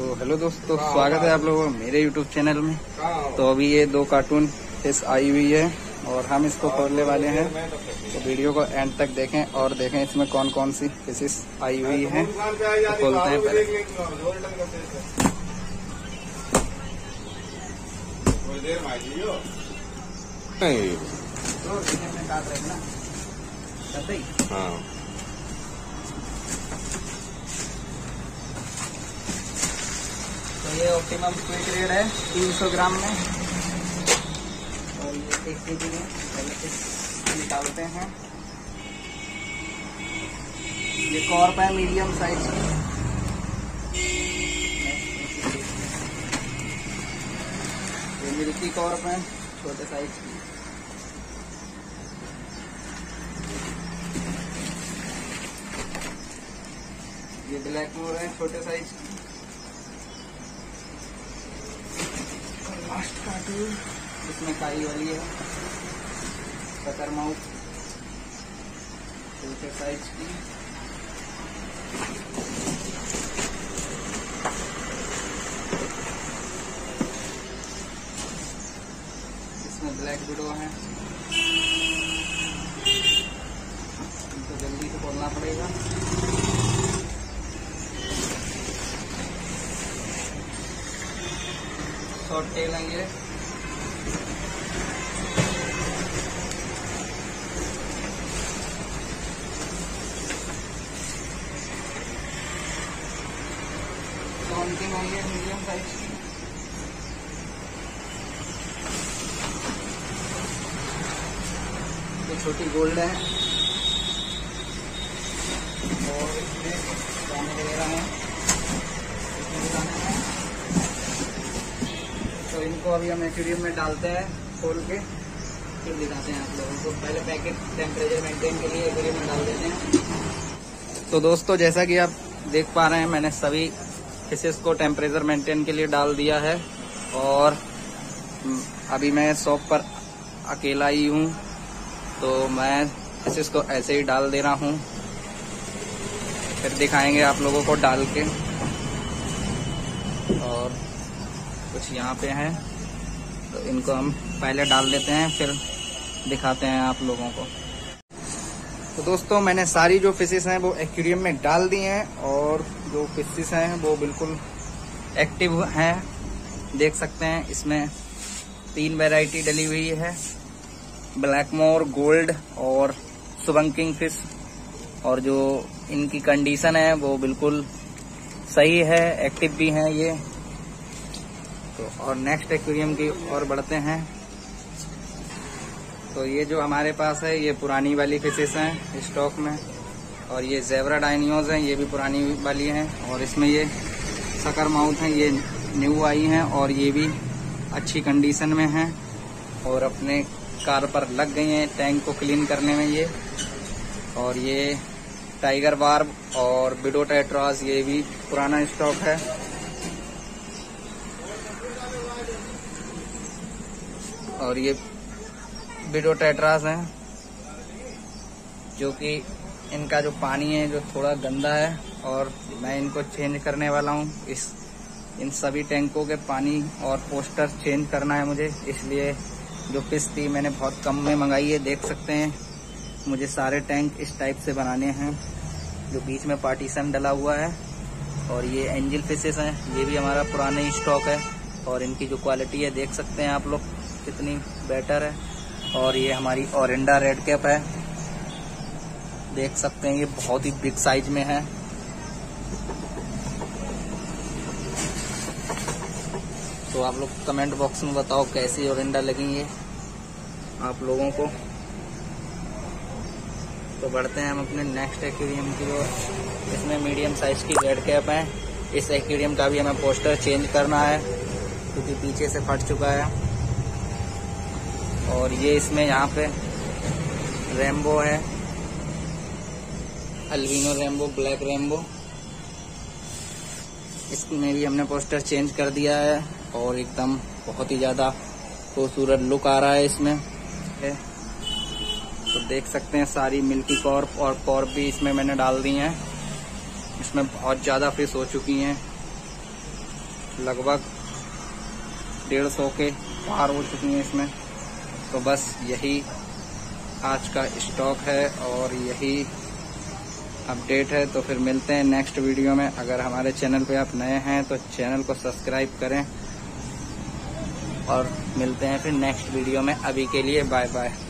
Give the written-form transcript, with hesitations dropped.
Hello दोस्तों, स्वागत है आप लोगों का मेरे YouTube चैनल में। तो अभी ये 2 कार्टून फिश आई हुई है और हम इसको खोलने वाले हैं। तो वीडियो को एंड तक देखें और देखें इसमें कौन कौन सी फिशेस आई हुई हैं। तो खोलते हैं पहले। हाँ, तो ये ऑप्टिमम स्क्विड ग्रेड है 300 ग्राम में और ये 1 kg में। पहले फिश निकालते हैं। ये कॉर्प है मीडियम साइज की। ये मिल्की कॉर्प है छोटे साइज की। ये ब्लैक मोर है छोटे साइज की। लास्ट कार्टून इसमें काई वाली है सकर माउथ छोटे साइज की। इसमें ब्लैक विडो है। इनको जल्दी से खोलना पड़ेगा। शॉर्ट टेल है ये। काउंटिंग होंगे मीडियम साइज की। ये छोटी गोल्ड है और इसमें दाने वगैरह हैं। तो इनको अभी हम एक्वेरियम में डालते हैं खोल के, फिर दिखाते हैं आप लोगों को। पहले पैकेट टेम्परेचर मेंटेन के लिए एक्वेरियम में डाल देते हैं। तो दोस्तों, जैसा कि आप देख पा रहे हैं, मैंने सभी फिशेस को टेम्परेचर मेंटेन के लिए डाल दिया है और अभी मैं शॉप पर अकेला ही हूँ, तो मैं फिशेस को ऐसे ही डाल दे रहा हूँ। फिर दिखाएंगे आप लोगों को डाल के। और कुछ यहाँ पे हैं, तो इनको हम पहले डाल देते हैं, फिर दिखाते हैं आप लोगों को। तो दोस्तों, मैंने सारी जो फिशेस हैं वो एक्वेरियम में डाल दी हैं और जो फिशेस हैं वो बिल्कुल एक्टिव हैं। देख सकते हैं इसमें 3 वैरायटी डली हुई है, ब्लैक मोर, गोल्ड और सुबंकिंग फिश। और जो इनकी कंडीशन है वो बिल्कुल सही है, एक्टिव भी हैं ये। तो और नेक्स्ट एक्वेरियम की ओर बढ़ते हैं। तो ये जो हमारे पास है ये पुरानी वाली फिशेस हैं स्टॉक में, और ये ज़ेब्रा डायनियोज हैं, ये भी पुरानी वाली हैं। और इसमें ये सकर माउथ हैं, ये न्यू आई हैं और ये भी अच्छी कंडीशन में हैं और अपने कार पर लग गई हैं टैंक को क्लीन करने में ये। और ये टाइगर बार्ब और बिडो टेट्रास, ये भी पुराना स्टॉक है। और ये बिडो टेट्रास हैं, जो कि इनका जो पानी है जो थोड़ा गंदा है और मैं इनको चेंज करने वाला हूँ। इन सभी टैंकों के पानी और पोस्टर चेंज करना है मुझे, इसलिए जो फिश थी मैंने बहुत कम में मंगाई है। देख सकते हैं मुझे सारे टैंक इस टाइप से बनाने हैं, जो बीच में पार्टीशन डला हुआ है। और ये एंजल फिशेस हैं, ये भी हमारा पुराना ही स्टॉक है और इनकी जो क्वालिटी है देख सकते हैं आप लोग कितनी बेटर है। और ये हमारी ओरिंडा रेड कैप है, देख सकते हैं ये बहुत ही बिग साइज में है। तो आप लोग कमेंट बॉक्स में बताओ कैसी ओरिंडा लगेंगे आप लोगों को। तो बढ़ते हैं हम अपने नेक्स्ट एक्वेरियम की ओर। इसमें मीडियम साइज की रेड कैप है। इस एक्वेरियम का भी हमें पोस्टर चेंज करना है क्योंकि पीछे से फट चुका है। और ये इसमें यहाँ पे रेम्बो है, अल्बिनो रेम्बो, ब्लैक रेम्बो। इसमें भी हमने पोस्टर चेंज कर दिया है और एकदम बहुत ही ज़्यादा खूबसूरत लुक आ रहा है इसमें। तो देख सकते हैं सारी मिल्की कॉर्प और कॉर्प भी इसमें मैंने डाल दी हैं। इसमें बहुत ज़्यादा फिश हो चुकी हैं लगभग 150 के पार हो चुकी हैं इसमें। तो बस यही आज का स्टॉक है और यही अपडेट है। तो फिर मिलते हैं नेक्स्ट वीडियो में। अगर हमारे चैनल पे आप नए हैं तो चैनल को सब्सक्राइब करें और मिलते हैं फिर नेक्स्ट वीडियो में। अभी के लिए बाय बाय।